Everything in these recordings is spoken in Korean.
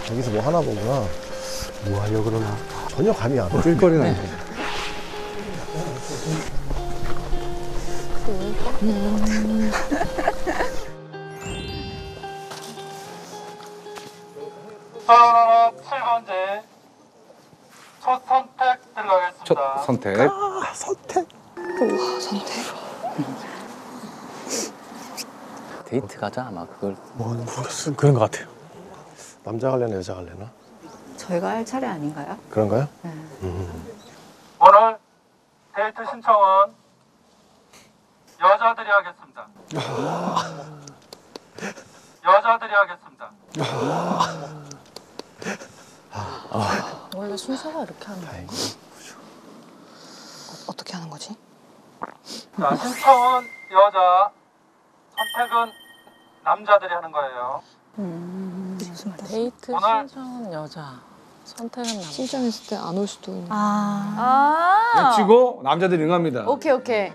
여기서 뭐 하나 보구나. 뭐 하려고 그러나. 전혀 감이 안 와. 낄거리 나네. 자, 7번째 첫 선택 들어가겠습니다. 첫 선택. 아, 선택. 우와, 선택. 데이트 가자 아마 그걸. 뭐 모르겠어. 그런 것 같아요. 남자 갈래나 여자 갈래나? 저희가 할 차례 아닌가요? 그런가요? 오늘 데이트 신청은 여자들이 하겠습니다. 여자들이 하겠습니다. 원래 순서가 이렇게 하는 건가? 어떻게 하는 거지? 자, 신청은 여자, 선택은 남자들이 하는 거예요. 무슨 말이야? 데이트 오늘- 신청은 여자, 선택은 남자. 신청했을 때 안 올 수도 있는. 외치고 남자들이 응합니다. 오케이, 오케이.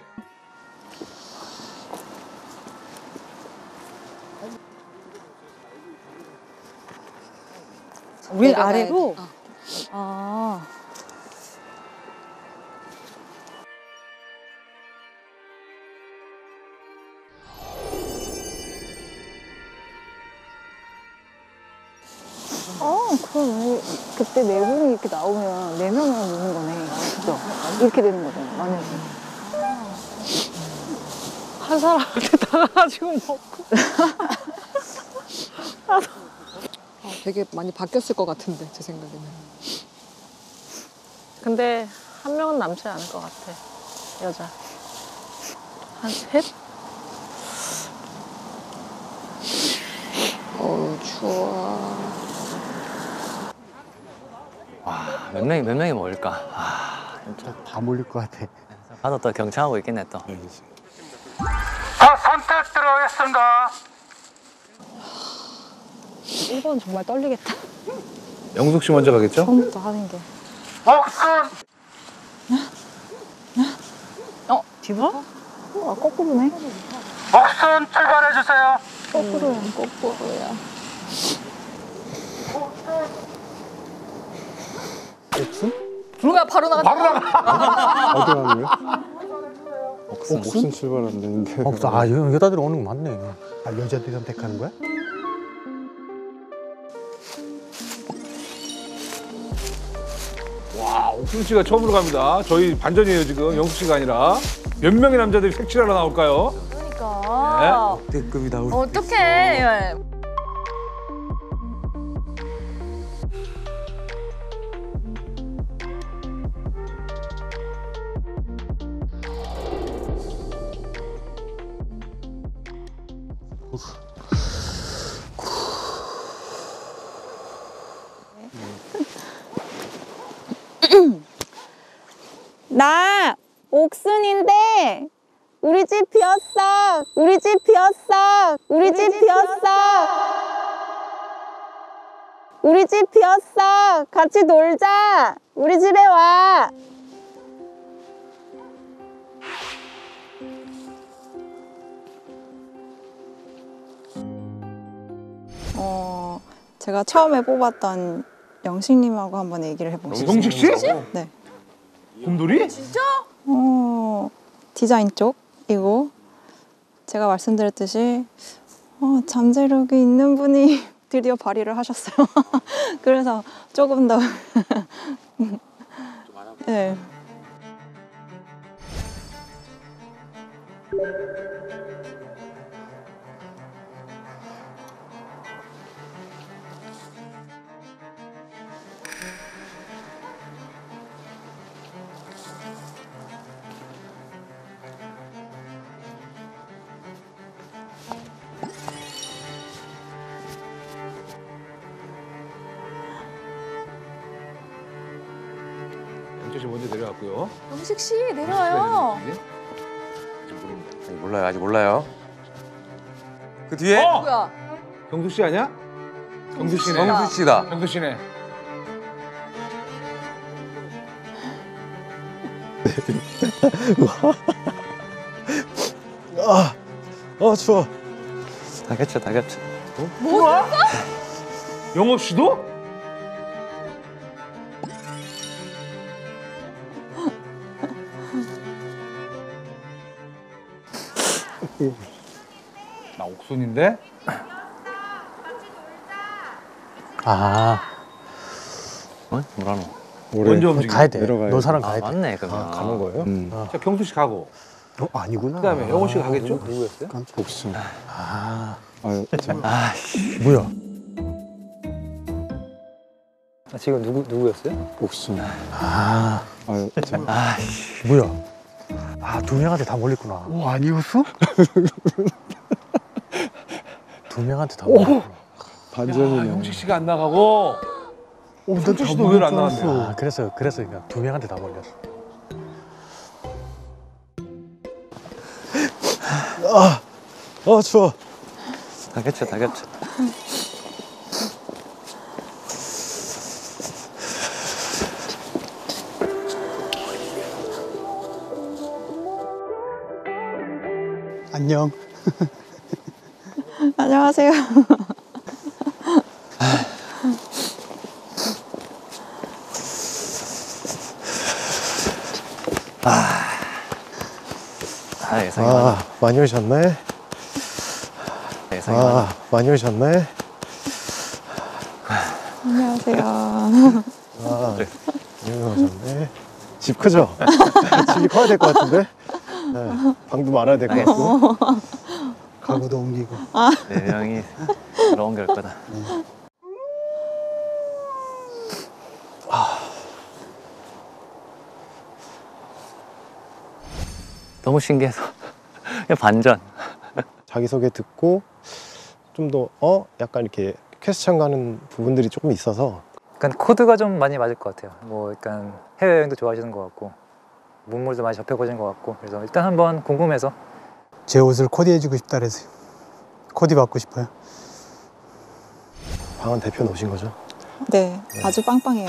우리 내가 아래로? 가야 돼. 아. 그럼 그때 네 분이 이렇게 나오면 네 명이랑 노는 거네. 그죠? 이렇게 되는 거잖아, 만약에. 한 사람한테 다가가지고 먹고. 되게 많이 바뀌었을 것 같은데, 제 생각에는. 근데 한 명은 남지 않을 것 같아. 여자. 한 셋? 추워. 와, 몇 명이 모일까? 아, 진짜 다 몰릴 것 같아. 나도 또 경청하고 있겠네 또. 자, 선택 들어가겠습니다. 1번 정말 떨리겠다. 영숙 씨 먼저 가겠죠? 처음부터 하는 게. 옥순! 뒤봐? 거꾸로네. 옥순 출발해주세요. 거꾸로야, 거꾸로야. 뭐야, 바로 나갔다. 어디 가는 거야? 옥순 출발하면 되는데. 여자들이 오는 거 맞네. 아, 여자들이 선택하는 거야? 와, 옥순 씨가 처음으로 갑니다. 저희 반전이에요 지금. 영숙 씨가 아니라. 몇 명의 남자들이 색칠하러 나올까요? 그러니까. 대급이 나올. 어떡해. 나 옥순인데 우리 집 비었어. 우리 집 비었어. 우리 집 비었어. 우리 집 비었어. 같이 놀자. 우리 집에 와. 제가 처음에 뽑았던 영식님하고 한번 얘기를 해보겠습니다. 영숙 씨? 네. 곰돌이? 디자인 쪽이고 제가 말씀드렸듯이 잠재력이 있는 분이 드디어 발휘를 하셨어요. 그래서 조금 더 네. 영숙 씨 먼저 내려왔고요. 영식 씨, 내려와요. 아직 몰라요, 아직 몰라요. 그 뒤에 뭐야? 영숙 씨 아니야? 영숙 씨네. 영숙 씨다. 영숙 씨네. 추워. 다 겹쳐, 다 겹쳐. 영업 씨도? 나 옥순인데? 아, 어? 뭐라노? 먼저 움직여. 가야 돼. 내려가야 너 사람 아, 가야 돼. 맞네, 그러면. 가는 거예요? 자, 경수 씨 가고. 아니구나. 그다음에 영호 씨가 가겠죠? 누구였어요? 옥순. 아, 아, 씨. 뭐야? 지금 누구였어요? 옥순. 아, 아, 씨. 뭐야? 아, 두 명한테 다 몰렸구나. 오, 아니었어? 두 명한테 다 몰렸구나. 야, 반전이네. 영식 씨가 안 나가고. 성철 씨도 의외로 안 나갔네. 아, 그래서 그냥 두 명한테 다 몰렸어. 추워. 다 겹쳐, 다 겹쳐. 안녕. 안녕하세요. 아, 예상이 맞네. 많이 오셨네. 예상이 맞네. 많이 오셨네. 안녕하세요. 많이 오셨네. 집 크죠? 집이 커야 될 것 같은데? 네, 방도 많아야 될 것 같고. 가구도 옮기고. 네 명이 들어옮길 거다. 너무 신기해서 그냥 반전. 자기소개 듣고 좀 더 약간 이렇게 퀘스천 가는 부분들이 조금 있어서 약간 코드가 좀 많이 맞을 것 같아요. 뭐 약간 해외여행도 좋아하시는 것 같고 문물도 많이 접해보신 것 같고 그래서 일단 한번 궁금해서 제 옷을 코디해주고 싶다 그래서 코디 받고 싶어요. 방은 대표 놓으신 거죠? 네, 아주 빵빵해요.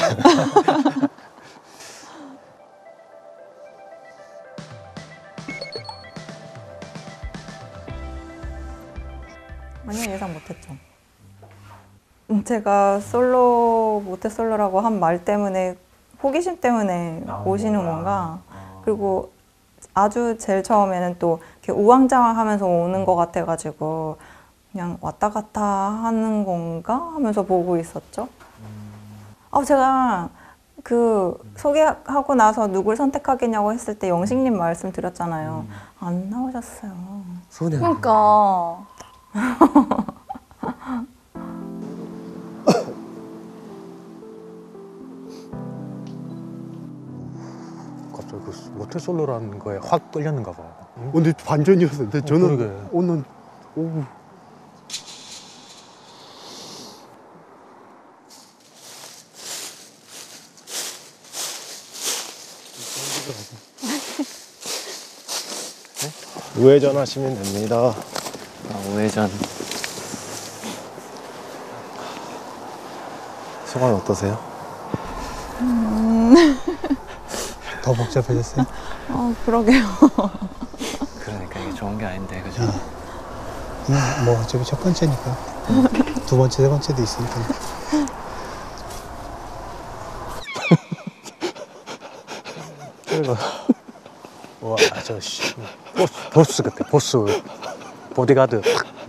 아니요, 예상 못했죠. 제가 솔로 모태솔로라고 한 말 때문에 호기심 때문에 오시는 건가, 그리고 아주 제일 처음에는 또 이렇게 우왕좌왕하면서 오는 것 같아가지고 그냥 왔다 갔다 하는 건가 하면서 보고 있었죠. 제가 그 소개하고 나서 누굴 선택하겠냐고 했을 때 영식님 말씀 드렸잖아요. 안 나오셨어요. 그러니까. 갑자기 그 모태솔로라는 거에 확 끌렸는가 봐. 응? 근데 반전이었어요. 근데 저는 그러게. 오늘 오. 우회전 하시면 됩니다. 우회전. 소감 어떠세요? 더 복잡해졌어요? 그러게요. 그러니까 이게 좋은 게 아닌데, 그죠? 뭐 어차피 첫 번째니까 두 번째, 세 번째도 있으니까. 와, 저 씨. 보스 같아, 보스. 보디가드.